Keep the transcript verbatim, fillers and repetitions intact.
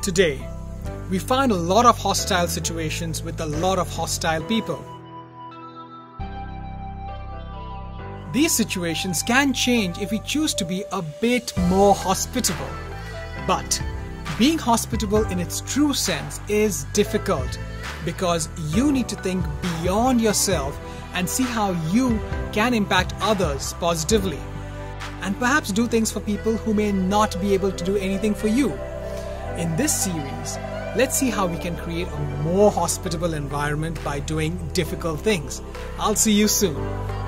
Today, we find a lot of hostile situations with a lot of hostile people. These situations can change if we choose to be a bit more hospitable. But being hospitable in its true sense is difficult because you need to think beyond yourself and see how you can impact others positively. And perhaps do things for people who may not be able to do anything for you. In this series, let's see how we can create a more hospitable environment by doing difficult things. I'll see you soon.